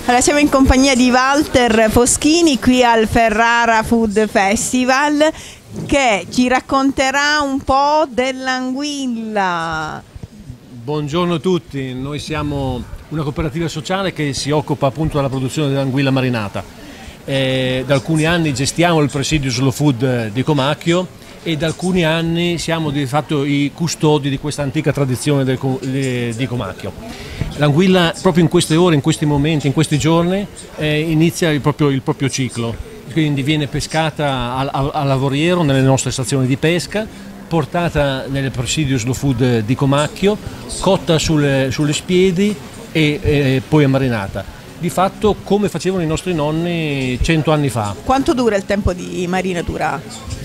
Allora, siamo in compagnia di Walter Foschini qui al Ferrara Food Festival, che ci racconterà un po' dell'anguilla. Buongiorno a tutti, noi siamo una cooperativa sociale che si occupa appunto della produzione dell'anguilla marinata. Da alcuni anni gestiamo il presidio Slow Food di Comacchio e da alcuni anni siamo di fatto i custodi di questa antica tradizione di Comacchio. L'anguilla proprio in queste ore, in questi momenti, in questi giorni inizia il proprio ciclo, quindi viene pescata a lavoriero nelle nostre stazioni di pesca, portata nel presidio Slow Food di Comacchio, cotta sulle spiedi e poi ammarinata. Di fatto come facevano i nostri nonni 100 anni fa. Quanto dura il tempo di marinatura?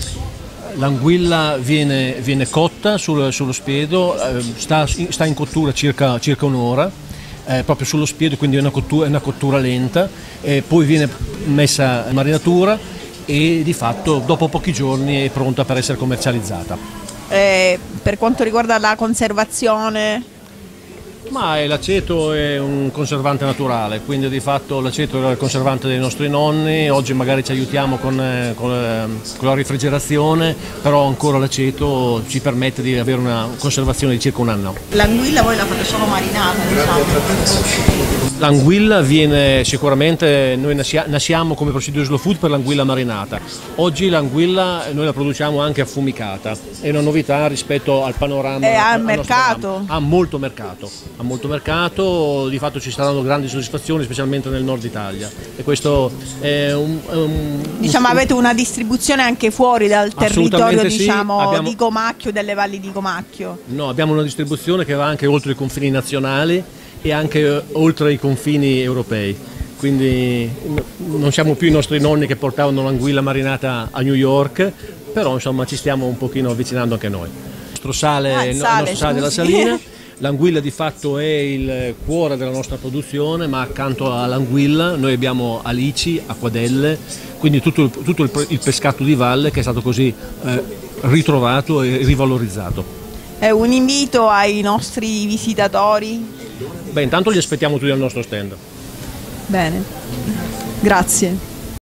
L'anguilla viene cotta sullo spiedo, sta in cottura circa un'ora, proprio sullo spiedo, quindi è una cottura lenta, poi viene messa in marinatura e di fatto dopo pochi giorni è pronta per essere commercializzata. Per quanto riguarda la conservazione? Ma l'aceto è un conservante naturale, quindi di fatto l'aceto era il conservante dei nostri nonni, oggi magari ci aiutiamo con la refrigerazione, però ancora l'aceto ci permette di avere una conservazione di circa un anno. L'anguilla voi la fate solo marinata, diciamo? L'anguilla viene sicuramente, noi nasciamo come presidio Slow Food per l'anguilla marinata. Oggi l'anguilla noi la produciamo anche affumicata, è una novità rispetto al panorama. E al mercato? Ha molto mercato, di fatto ci saranno grandi soddisfazioni specialmente nel nord Italia e questo è diciamo avete una distribuzione anche fuori dal territorio, sì, diciamo, di Comacchio, delle valli di Comacchio? No, abbiamo una distribuzione che va anche oltre i confini nazionali e anche oltre i confini europei, quindi non siamo più i nostri nonni che portavano l'anguilla marinata a New York, però insomma ci stiamo un pochino avvicinando anche noi. Il nostro sale della salina. L'anguilla di fatto è il cuore della nostra produzione, ma accanto all'anguilla noi abbiamo alici, acquadelle, quindi tutto il pescato di valle che è stato così ritrovato e rivalorizzato. È un invito ai nostri visitatori? Beh, intanto li aspettiamo tutti al nostro stand. Bene, grazie.